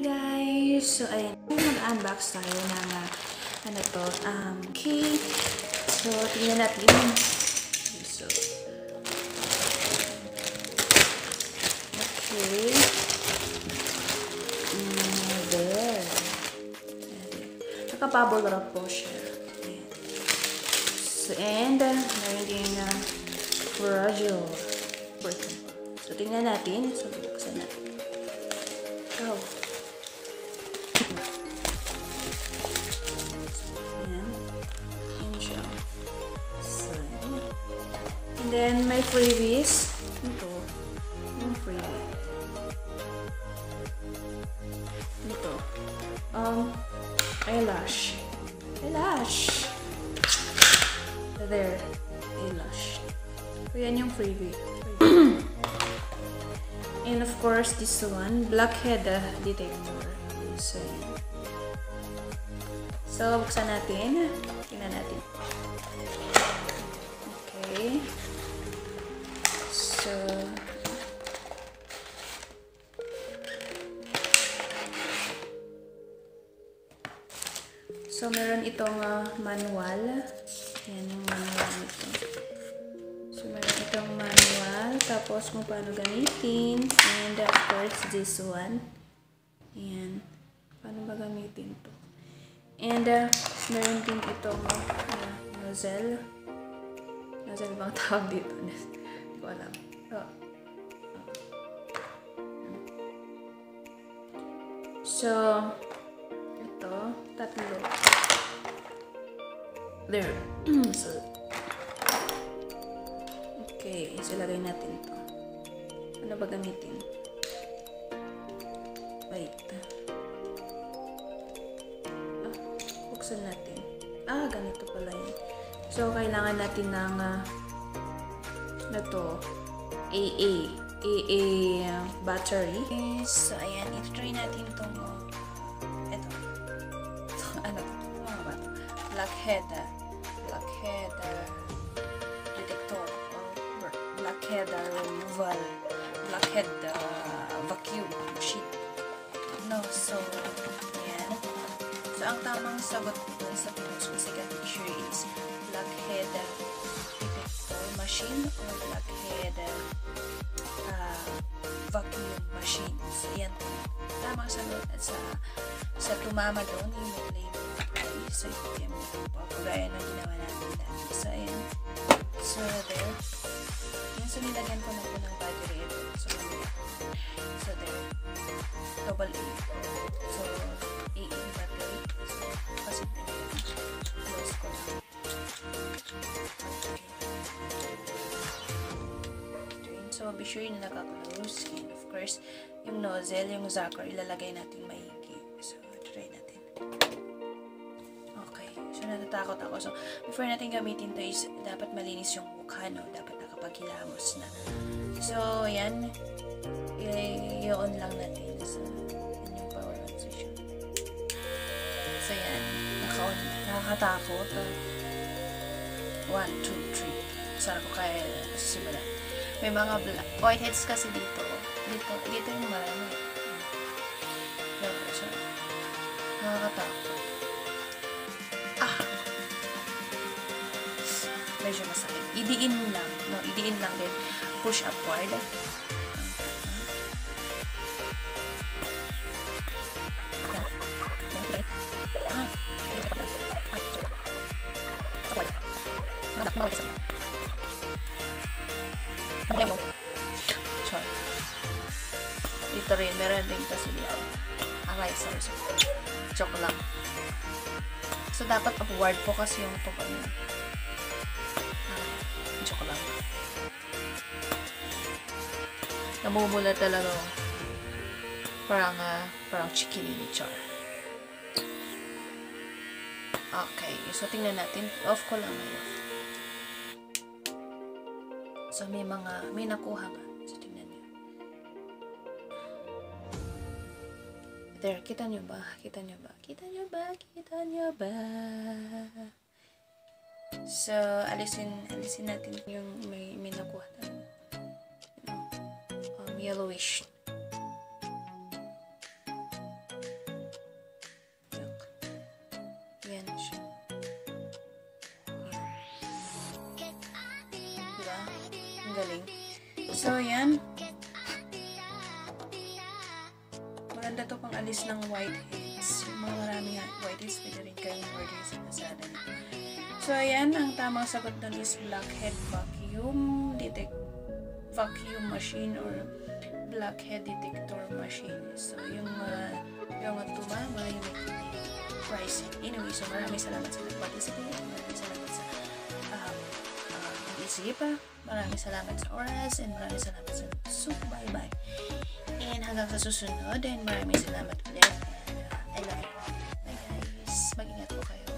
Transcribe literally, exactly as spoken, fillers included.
guys! So, ayan. Mag-unbox tayo ng, uh, ano to, um, key. So, tingnan natin. So, okay. Mm, there. Naka-bubble wrap po siya. Ayan. So, and, uh, meron din uh, fragile. So, tingnan natin. So, buksan natin. Go. And then, may freebies. Ito. Yung freebie. Ito. Um, eyelash. Eyelash. There. Eyelash. So, yan yung freebie. And of course, this one. Blackhead uh, detector. So, yan. So, buksan natin. Tingnan natin. Okay. So, so meron itong uh, manual. Yan yung manual nito. So, meron itong manual. Tapos, kung paano gamitin. And, of course, this one. Yan. Paano ba gamitin to? And, uh, meron din itong uh, nozzle. Nozzle bang tawag dito? Hindi ko alam. Oh. So, ito, tatlo. There. So, okay. So, lagay natin ito. Ano ba gamitin? Wait. Ah, buksan natin. Ah, ganito pala yun. So, kailangan natin ng uh, na to, A A. A A uh, battery. So, ayan. I-try natin itong uh, ito. Ano? Ano ba? Blackhead. Uh, blackhead uh, detector. Or blackhead uh, removal. Blackhead uh, vacuum machine. No, so, ayan. So, ang tamang sagot dito sa pinost ko sa picture is blackhead detector machine or blackhead uh, vacuum machine. So, yan po. Tamang sagot at sa sa tumama doon, yung label price. So, ito yung po. Kagaya na ginawa natin dati. So, ayan. So, there. Yan. So, nilagyan ko na po ng battery ito. So, so there. Double A. So, A A battery. So, kasi close ko lang. So, be sure na naka-close. And of course, yung nozzle, yung Zakor, ilalagay natin maigi. So, try natin. Okay. So, natatakot ako. So, before natin gamitin to is, dapat malinis yung mukha, no? Dapat nakapaghilamos na. So, yan. I-on lang natin. So, yan yung power on switch. So, yan. Naka-on. Nakakatakot. one, two, three. Sana ko kaya simulan. May mga whiteheads kasi dito. Dito, dito yung marami. Diba? So, nakakatakot. Ah! Medyo masakit. Idiin lang. No? Idiin lang din. Push upward. Sorry. Dito rin, meron din kasi dito. Alright, sorry, sorry. Joke lang. So, dapat upward po kasi yung ito ano. Joke lang. Namumula talaga. Parang, uh, parang chikinini char. Okay, so tingnan natin. Off ko lang ngayon. So, may mga, may nakuha nga. So, tingnan nyo. There, kita nyo ba? Kita nyo ba? Kita nyo ba? Kita nyo ba? So, alisin, alisin natin yung may, may nakuha na. Um, yellowish. Galing. So, yan. Maganda to pang alis ng whiteheads. Yung mga maraming whiteheads, pwede rin kayong order sa Lazada nito. So, ayan. Ang tamang sagot nun is blackhead vacuum detect vacuum machine or blackhead detector machine. So, yung uh, yung tumama, yung pricing. Anyway, so maraming salamat sa nag-participate. Maraming salamat sa um, uh, mag-isip. Maraming salamat sa oras and maraming salamat sa subaybay. And hanggang sa susunod, and maraming salamat ulit. And uh, I love you. Bye guys. Mag-ingat po kayo.